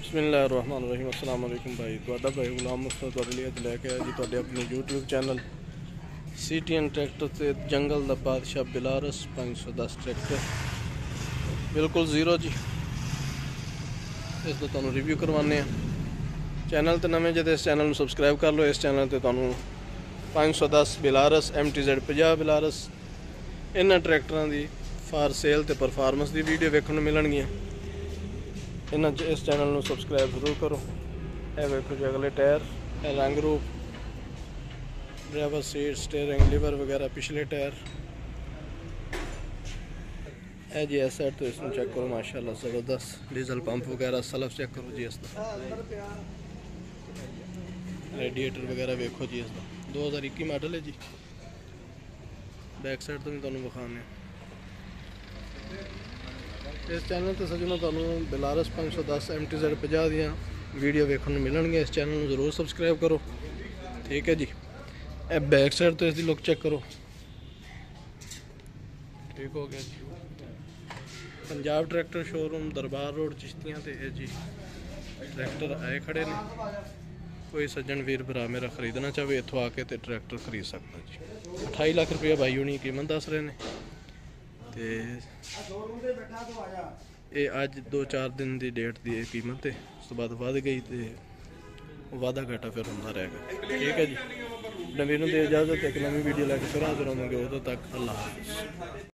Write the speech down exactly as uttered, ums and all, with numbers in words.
बिस्मिल्लाहिर्रहमानिर्रहीम। अस्सलाम वालेकुम भाई, तुहाडा भाई गुलाम मुस्तफा तुहाडे लिए अज लैके आया जी तुहाडे अपने YouTube channel C T N tractor से जंगल दा बादशाह बिलारस पाँच सौ दस ट्रैक्टर बिल्कुल जीरो जी। इसका तुहानू रिव्यू करवाने चैनल तो नवे जे इस चैनल में सबसक्राइब कर लो। इस चैनल से तुहानू पाँच सौ दस बिलारस एम टी जेड पचास बिलारस इन्हां ट्रैक्टरां दी फार सेल ते परफॉर्मेंस की वीडियो वेखण मिलणगियां। इन्हां इस चैनल में सबसक्राइब जरूर करो। यह वेखो जी अगले टायर, रंग रूप, ड्राइवर सीट, स्टेयरिंग, लीवर वगैरह, पिछले टायर है जी। इस साइड तो इसमें चेक करो माशाल्लाह ज़बरदस्त डीजल पंप वगैरह सलफ चेक करो जी। इसका रेडिएटर वगैरह वेखो जी। इसका दो हज़ार इक्की मॉडल है जी। बैक साइड तो भी तुहानू विखाने। इस चैनल तो सजनों तुहानू बिलारस पाँच सौ दस एम टी जेड पचास दियाँ वीडियो वेखण मिलणगियां। इस चैनल में जरूर सबसक्राइब करो, ठीक है जी। ए बैक साइड तो इसकी लुक चेक करो, ठीक हो गया जी। Punjab tractor showroom Darbar road Chishtian ते है जी। ट्रैक्टर आए खड़े ने, कोई सज्जन वीर भरा मेरा खरीदना चाहे इतों आके तो ट्रैक्टर खरीद सकता जी। अठाई लाख रुपया भाई होनी कीमत दस रहे हैं। तो ये अज दो चार दिन की डेट की कीमत है, उस तो बाद वध गई तो वाधा घाटा फिर होंदा रहेगा, ठीक है जी। नवीन दे इजाजत, एक नवी वीडियो लैके फिर हाजिर होवांगे। उदों तक अल्लाह हाफिज़।